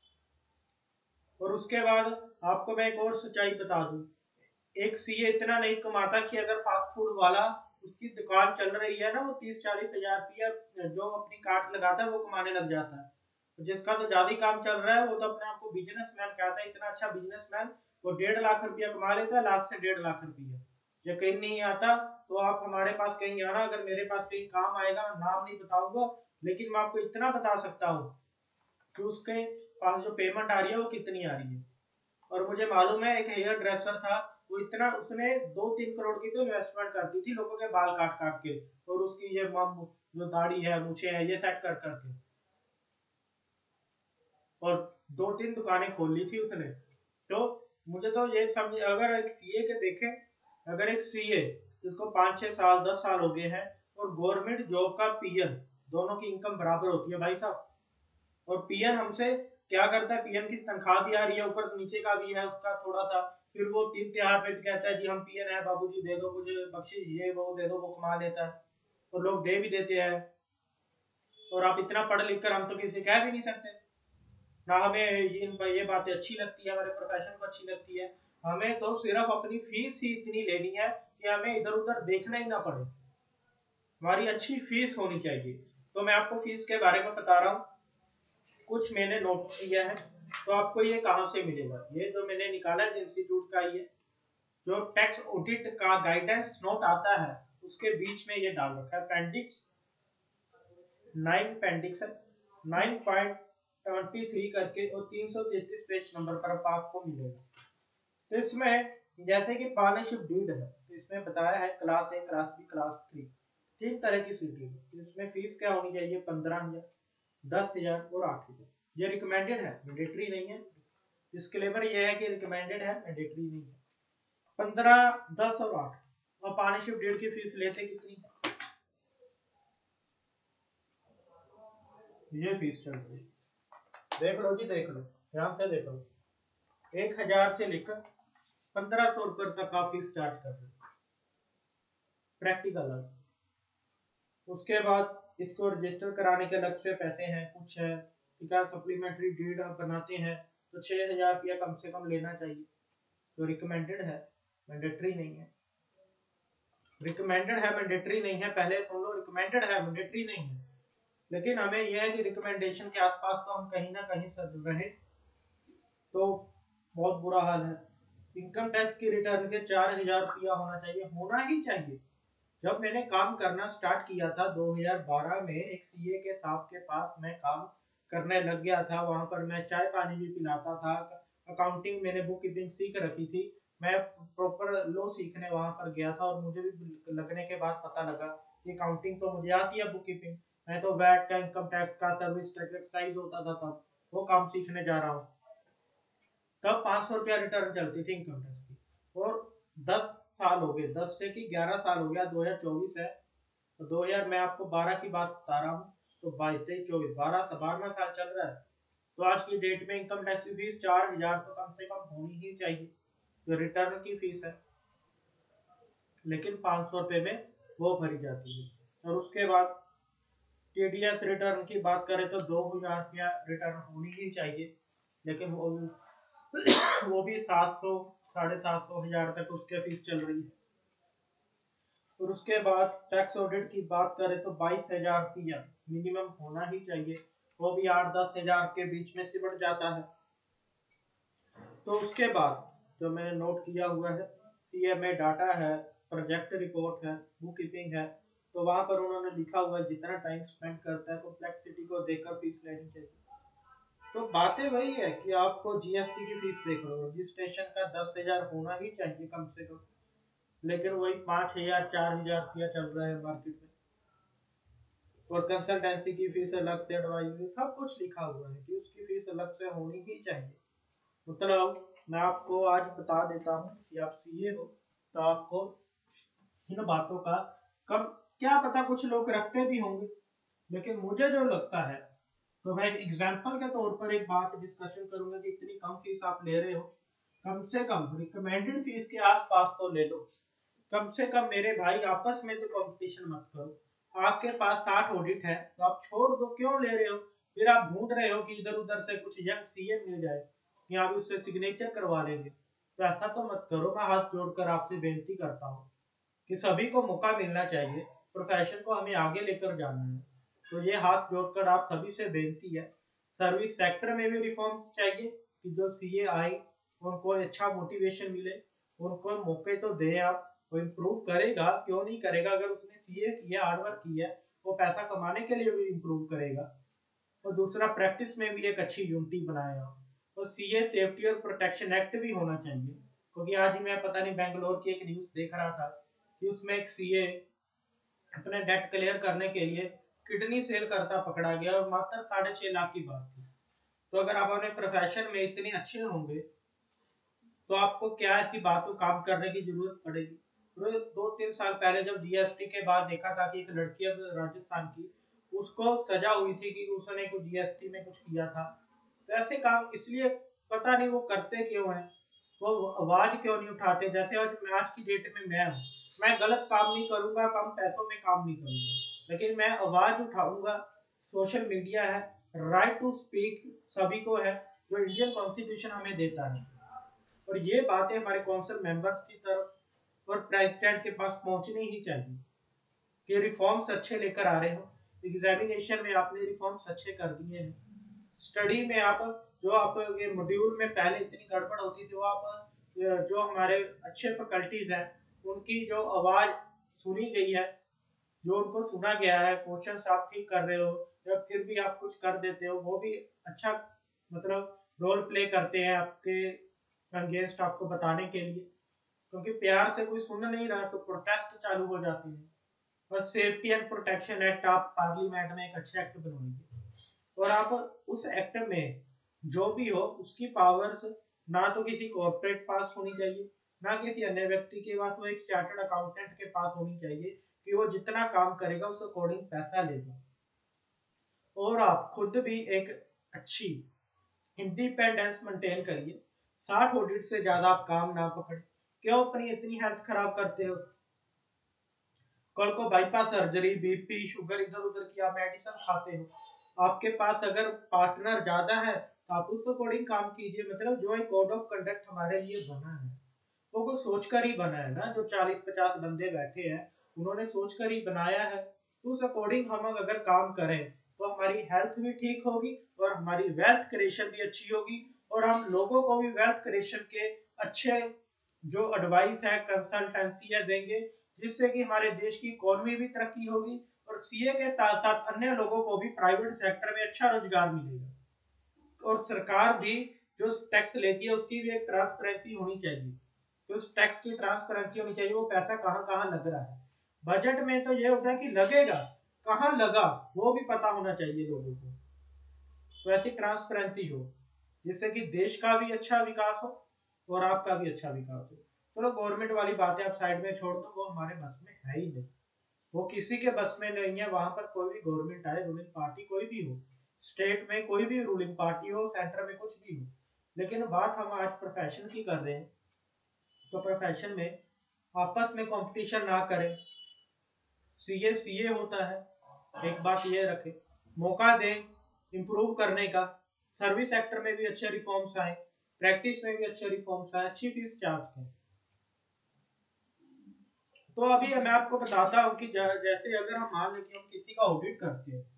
[SPEAKER 1] और उसके बाद आपको मैं एक और सच्चाई बता दूं, एक सीए इतना नहीं कमाता कि अगर फास्ट फूड वाला उसकी दुकान चल रही है ना, वो तीस चालीस हजार रुपया जो अपनी काट लगाता है वो कमाने लग जाता है। जिसका तो ज्यादा काम चल रहा है वो तो अपने आप को बिजनेसमैन कहता है, इतना अच्छा बिजनेसमैन, वो डेढ़ लाख रुपया कमा लेता है, लाख से डेढ़ लाख रुपया। यकीन नहीं आता तो आप हमारे पास कहीं आना, अगर मेरे पास कहीं काम आएगा, नाम नहीं बताऊंगा, लेकिन मैं आपको इतना बता सकता हूँ कि उसके पास जो पेमेंट आ रही है वो कितनी आ रही है। और मुझे मालूम है एक हेयर ड्रेसर था, वो इतना, उसने दो तीन करोड़ की तो इन्वेस्टमेंट कर दी थी लोगों के बाल काट काट के, और उसकी ये मम जो दाढ़ी है, मूछे है, ये सेट कर करके, और दो तीन दुकानें खोल ली थी उसने। तो मुझे तो ये समझ, अगर एक सीए के देखें, अगर एक सीए जिसको पाँच छह साल दस साल हो गए हैं और गवर्नमेंट जॉब का पीएन, दोनों की इनकम बराबर होती है भाई साहब। और पीएन हमसे क्या करता है, पीएन की तनख्वाह भी आ रही है, ऊपर नीचे का भी है उसका थोड़ा सा, फिर वो तीन त्योहार पे भी कहता है जी हम पीएन है, बाबूजी दे दो मुझे बख्शिश, ये वो दे दो, वो कमा लेता है और लोग दे भी देते हैं। और आप इतना पढ़ लिख कर हम तो किसी कह भी नहीं सकते ना, हमें ये ये बातें अच्छी लगती है, हमारे प्रोफेशन को अच्छी लगती है। हमें तो सिर्फ अपनी फीस ही इतनी लेनी है कि हमें इधर उधर देखना ही ना पड़े, हमारी अच्छी फीस होनी चाहिए। तो मैं आपको फीस के बारे में बता रहा हूँ, कुछ मैंने नोट किया है। तो आपको ये कहाँ से मिलेगा, ये जो मैंने निकाला है इंस्टीट्यूट का, ये जो टैक्स ऑडिट का गाइडेंस नोट आता है उसके बीच में ये डाल रखा है, अपेंडिक्स नाइन, अपेंडिक्स है नाइन पॉइंट ट्वेंटी थ्री करके, और तीन सौ तैतीस पेज नंबर पर आपको मिलेगा। तो इसमें जैसे कि पार्टनरशिप डीड है, तो इसमें बताया है class A, class B, class three, तीन तरह की सीटें। तो इसमें फीस क्या होनी चाहिए, पंद्रह हजार, दस हजार और आठ हजार। ये रिकमेंडेड है, मैंडेटरी नहीं है। डिस्क्लेमर ये है कि रिकमेंडेड है, मैंडेटरी नहीं है। पंद्रह, दस और आठ। और पार्टनरशिप डीड की फीस लेते कितनी है, ये फीस चल रही है, देख लो जी, देख लो ध्यान से, देख लो, एक हजार से लेकर पंद्रह सौ रुपये तक आप फीस चार्ज कर रहे हो प्रैक्टिकल। उसके बाद इसको रजिस्टर कराने के अलग से पैसे हैं, कुछ है, ठीक है, सप्लीमेंट्री डीड आप बनाते हैं तो छह हजार रुपया कम से कम लेना चाहिए। तो रिकमेंडेड है, मैंडेटरी नहीं है। रिकमेंडेड है, मैंडेटरी नहीं है, पहले सुन लो, रिकमेंडेड है, मैंडेटरी नहीं है। लेकिन हमें यह है कि रिकमेंडेशन के आसपास तो हम कहीं ना कहीं सर रहे, तो बहुत बुरा हाल है। इनकम टैक्स की रिटर्न के चार हजार रुपया होना चाहिए, होना ही चाहिए। जब मैंने काम करना स्टार्ट किया था दो हज़ार बारह में, एक सीए के साहब के पास मैं काम करने लग गया था, वहां पर मैं चाय पानी भी पिलाता था, अकाउंटिंग मैंने बुक कीपिंग सीख रखी थी, मैं प्रॉपर लो सीखने वहां पर गया था, और मुझे भी लगने के बाद पता लगा कि अकाउंटिंग तो मुझे आती है, बुक कीपिंग, मैं तो वैट का, इनकम टैक्स का, सर्विस टैक्स एक्साइज होता था तब, वो काम सीखने जा रहा हूँ। तब पाँच सौ रुपया रिटर्न चलती थी इनकम टैक्स की, और दस साल हो गए, दस से कि ग्यारह साल हो गया, दो हजार चौबीस है, तो दो हजार मैं आपको बारह की बात बता रहा हूँ, तो बाईस तेईस चौबीस, बारह से बारहवां साल चल रहा है। तो आज की डेट में इनकम टैक्स की फीस चार हजार तो कम से कम होनी ही चाहिए, जो रिटर्न की फीस है, लेकिन पाँच सौ रुपये में वो भरी जाती है। और उसके बाद टीडीएस रिटर्न की बात करें तो दो हजार रुपया रिटर्न होनी ही चाहिए, लेकिन वो वो भी सात सौ, साढ़े सात सौ, हजार तक उसके फीस चल रही है। और उसके बाद टैक्स ऑडिट की बात करें तो बाईस हजार रुपया मिनिमम होना ही चाहिए, वो भी आठ दस हजार के बीच में सिमट जाता है। तो उसके बाद जो मैंने नोट किया हुआ है, सीएमए डाटा है, प्रोजेक्ट रिपोर्ट है, बुक कीपिंग है, तो वहां पर उन्होंने लिखा हुआ है जितना टाइम स्पेंड करता है कॉम्प्लेक्सिटी को देखकर फीस लेनी चाहिए। तो बातें वही है कि आपको जीएसटी की फीस देख लो, रजिस्ट्रेशन का दस हजार होना ही चाहिए कम से कम, लेकिन वही पांच हजार चार हजार रुपया चल रहा है मार्केट में। और कंसल्टेंसी की फीस अलग से, एडवाइजरी, सब कुछ लिखा हुआ है कि उसकी फीस अलग से होनी ही चाहिए। मतलब मैं आपको आज बता देता हूँ कि आप सीए हो तो आपको इन बातों का कम, क्या पता कुछ लोग रखते भी होंगे, लेकिन मुझे जो लगता है तो मैं एग्जाम्पल के तौर पर एक बात डिस्कशन करूंगा कि इतनी कम फीस आप ले रहे हो, कम से कम रिकमेंडेड फीस के आसपास तो ले लो। कम से कम मेरे भाई आपस में तो कंपटीशन मत करो। आपके पास साठ ऑडिट है तो आप छोड़ दो, क्यों ले रहे हो? फिर आप ढूंढ रहे हो कि इधर उधर से कुछ यंग सीए मिल जाए कि आप उससे सिग्नेचर करवा लेंगे, तो ऐसा तो मत करो। मैं हाथ जोड़कर आपसे बेनती करता हूँ कि सभी को मौका मिलना चाहिए, प्रोफेशन को हमें आगे लेकर जाना है। तो ये हाथ जोड़कर आप सभी से बेनती है। सर्विस सेक्टर में भी रिफॉर्म्स चाहिए कि जो सीए आए उनको अच्छा मोटिवेशन मिले, उनको मौके तो दे आप। वो इम्प्रूव करेगा, क्यों नहीं करेगा? अगर उसने सीए किया, हार्डवर्क किया, वो पैसा कमाने के लिए भी इम्प्रूव करेगा। और दूसरा, प्रैक्टिस में भी एक अच्छी यूनिटी बनाएगा। और सीए सेफ्टी और प्रोटेक्शन एक्ट भी होना चाहिए, क्योंकि आज ही मैं पता नहीं बेंगलोर की एक न्यूज देख रहा था कि उसमें एक सीए अपने डेट क्लियर करने के लिए किडनी सेल करता पकड़ा गया और मात्र साढ़े छह लाख की बात थी। तो अगर आप अपने प्रोफेशन में इतने अच्छे होंगे तो आपको क्या ऐसी बातों काम करने की जरूरत पड़ेगी? दो तीन साल पहले जब जीएसटी के बाद देखा था कि एक लड़की अब राजस्थान की, उसको सजा हुई थी कि उसने कुछ जीएसटी में कुछ किया था। तो ऐसे काम इसलिए पता नहीं वो करते क्यों हैं, वो आवाज क्यों नहीं उठाते? जैसे आज मैं आज की डेट में मैं हूँ, मैं गलत काम नहीं करूंगा, कम पैसों में काम नहीं करूंगा, लेकिन मैं आवाज उठाऊंगा। सोशल मीडिया है, राइट टू स्पीक सभी को है, जो इंडियन कॉन्स्टिट्यूशन हमें देता है। और ये बातें हमारे काउंसिल मेंबर्स की तरफ और प्रेसिडेंट के पास पहुंचनी ही चाहिए कि रिफॉर्म्स अच्छे लेकर आ रहे हो। एग्जामिनेशन में आपने रिफॉर्म्स अच्छे कर दिए हैं। स्टडी में आप जो आप ये मॉड्यूल में पहले इतनी गड़बड़ होती थी, वो आप जो हमारे अच्छे फैकल्टीज हैं उनकी जो आवाज सुनी गई है, जो उनको सुना गया है, क्वेश्चंस आप ठीक कर रहे हो या फिर भी आप कुछ कर देते हो, वो भी अच्छा मतलब रोल प्ले करते हैं आपके अगेंस्ट, आपको बताने के लिए। क्योंकि प्यार से कोई सुन नहीं रहा तो प्रोटेस्ट चालू हो जाती है। और सेफ्टी एंड प्रोटेक्शन एक्ट आप पार्लियामेंट में एक अच्छा एक्ट बनवाएंगे, और आप उस एक्ट में जो भी हो उसकी पावर्स ना तो किसी कॉर्पोरेट पास होनी चाहिए, ना किसी अन्य व्यक्ति के पास, वो एक चार्टर्ड अकाउंटेंट के पास होनी चाहिए कि वो जितना काम करेगा उस अकॉर्डिंग पैसा लेगा। और आप खुद भी एक अच्छी इंडिपेंडेंस मेंटेन करिए। साठ ऑडिट से ज्यादा आप काम ना पकड़े। क्यों अपनी इतनी हेल्थ खराब करते हो? कल को बाईपास सर्जरी, बीपी, शुगर, इधर उधर की आप मेडिसिन खाते हो। आपके पास अगर पार्टनर ज्यादा है तो आप उस अकॉर्डिंग काम कीजिए। मतलब जो एक कोड ऑफ कंडक्ट हमारे लिए बना है वो कुछ सोचकर ही बना है ना। जो चालीस पचास बंदे बैठे हैं उन्होंने सोचकर ही बनाया है। तो उस अकॉर्डिंग हम अगर काम करें तो हमारी हेल्थ भी ठीक होगी और हमारी वेल्थ क्रिएशन भी अच्छी होगी, और हम लोगों को भी वेल्थ क्रिएशन के अच्छे जो एडवाइस है, कंसल्टेंसी है देंगे, जिससे कि हमारे देश की इकोनॉमी भी तरक्की होगी और सीए के साथ साथ अन्य लोगों को भी प्राइवेट सेक्टर में अच्छा रोजगार मिलेगा। और सरकार भी जो टैक्स लेती है उसकी भी एक ट्रांसपेरेंसी होनी चाहिए। तो उस टैक्स की ट्रांसपेरेंसी होनी चाहिए, वो पैसा कहाँ कहाँ लग रहा है। बजट में तो ये होता है कि लगेगा, कहाँ लगा वो भी पता होना चाहिए लोगों को। तो ऐसी ट्रांसपेरेंसी हो जिससे कि देश का भी अच्छा विकास हो और आपका भी अच्छा विकास हो। चलो गवर्नमेंट वाली बातें आप साइड में छोड़ दो, वो हमारे बस में है ही नहीं, वो किसी के बस में नहीं है। वहां पर कोई भी गवर्नमेंट आए, रूलिंग पार्टी कोई भी हो, स्टेट में कोई भी रूलिंग पार्टी हो, सेंटर में कुछ भी हो, लेकिन बात हम आज प्रोफेशन की कर रहे हैं। तो प्रोफेशन में आपस में कंपटीशन ना करें। सीए सीए होता है, एक बात ये रखें, मौका दें इम्प्रूव करने का। सर्विस सेक्टर में भी अच्छे रिफॉर्म्स आए, प्रैक्टिस में भी अच्छे रिफॉर्म्स आए, अच्छी फीस चार्ज करें। तो अभी मैं आपको बताता हूँ कि जैसे अगर हम मान लें कि हम किसी का ऑडिट करते हैं,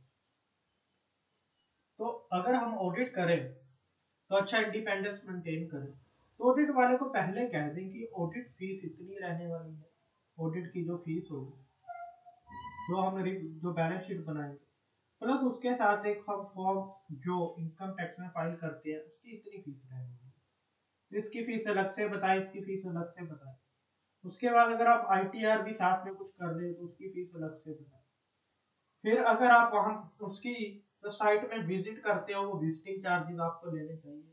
[SPEAKER 1] तो अगर हम ऑडिट करें तो अच्छा इंडिपेंडेंस मेंटेन करें। तो ऑडिट वाले को पहले कह दें कि ऑडिट फीस इतनी रहने वाली है। ऑडिट की जो फीस होगी, जो हम जो बैलेंस शीट बनाएंगे, प्लस उसके साथ एक हम फॉर्म जो इनकम टैक्स में फाइल करते हैं उसकी इतनी फीस रहेगी, इसकी फीस अलग से बताएं, इसकी फीस अलग से बताएं। उसके बाद अगर आप आईटीआर भी साथ में कुछ कर रहे हो तो उसकी फीस अलग से बताएं। फिर अगर आप वहां उसकी तो साइट में विजिट करते हो, वो विजिटिंग चार्जेस आपको लेने चाहिए।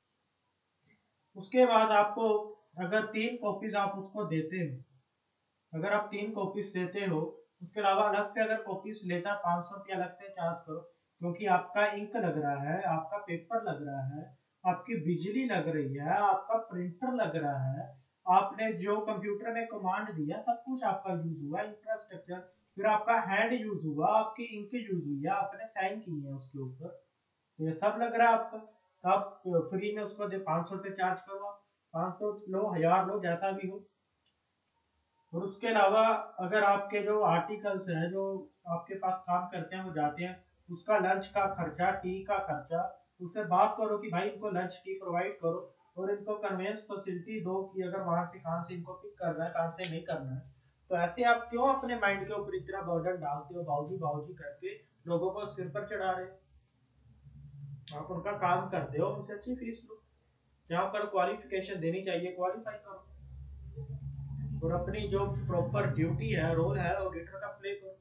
[SPEAKER 1] उसके बाद आपको अगर तीन कॉपीज आप उसको देते हो, अगर आप तीन कॉपीज देते हो, उसके अलावा अलग से अगर कॉपीज लेता पाँच सौ रुपया अलग से चार्ज करो। क्योंकि आपका इंक लग रहा है, आपका पेपर लग रहा है, आपकी बिजली लग रही है, आपका प्रिंटर लग रहा है, आपने जो कंप्यूटर में कमांड दिया सब कुछ आपका यूज हुआ, इंफ्रास्ट्रक्चर, फिर आपका हैंड यूज हुआ, आपकी इंक यूज हुई है, आपने साइन की है उसके ऊपर, ये सब लग रहा है आपका। तो आप फ्री में उसको दे पाँच सौ रुपये चार्ज करो, पाँच सौ लो, हजार लो, जैसा भी हो। और उसके अलावा अगर आपके जो आर्टिकल्स हैं जो आपके पास काम करते हैं वो जाते हैं, उसका लंच का खर्चा, टी का खर्चा, उससे बात करो कि भाई इनको लंच टी प्रोवाइड करो और इनको कन्वेंस फैसिलिटी दो कि अगर वहां से कहाँ से इनको पिक करना है, कहाँ से नहीं करना है। तो ऐसे आप क्यों अपने माइंड के ऊपर इतना बर्डन डालते हो, बाबूजी बाबूजी करके लोगों को सिर पर चढ़ा रहे हो? आप उनका काम करते हो, उनसे अच्छी फीस लो। जहाँ पर क्वालिफिकेशन देनी चाहिए क्वालिफाई करो, और अपनी जो प्रॉपर ड्यूटी है, रोल है, ऑडिटर का प्ले करो।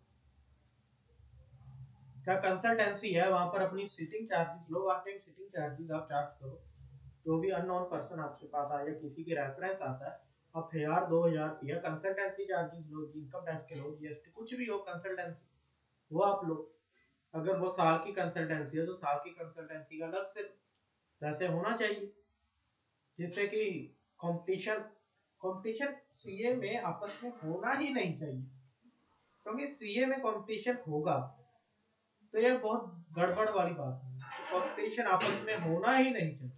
[SPEAKER 1] क्या कंसल्टेंसी है, वहां पर अपनी सिटिंग चार्जेस लो, वन टाइम सिटिंग चार्जेस आप चार्ज करो। जो भी अननोन पर्सन आपके पास आया, किसी की रेफरेंस आता है, आप हजार दो हजार रुपया कंसल्टेंसी चार्जेस लो, इनकम टैक्स के लो, जीएसटी कुछ भी हो कंसल्टेंसी, वो आप लो। अगर वो साल की कंसल्टेंसी है तो साल की कंसल्टेंसी का अलग से पैसे होना चाहिए, जिससे कि कंपटीशन कंपटीशन सीए में आपस में होना ही नहीं चाहिए। क्योंकि सीए में कंपटीशन होगा तो ये बहुत गड़बड़ वाली बात है, कंपटीशन आपस में होना ही नहीं चाहिए।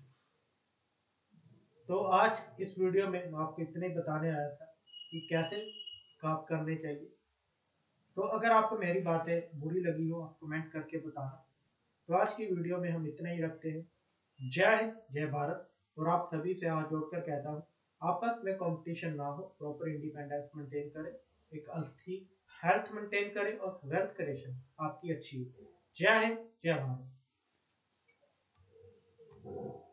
[SPEAKER 1] तो आज इस वीडियो में मैं आपको इतने बताने आया था कि कैसे काम करने चाहिए। तो अगर आपको मेरी बातें बुरी लगी हो, आप कमेंट करके बताना। तो आज की वीडियो में हम इतना ही रखते हैं। जय हिंद, जय भारत। और आप सभी से हाथ जोड़कर कहता हूँ, आपस में कंपटीशन ना हो, प्रॉपर इंडिपेंडेंस मेंटेन करें, एक अच्छी हेल्थ मेंटेन करें और वेल्थ क्रिएशन आपकी अच्छी हो। जय हिंद, जय भारत।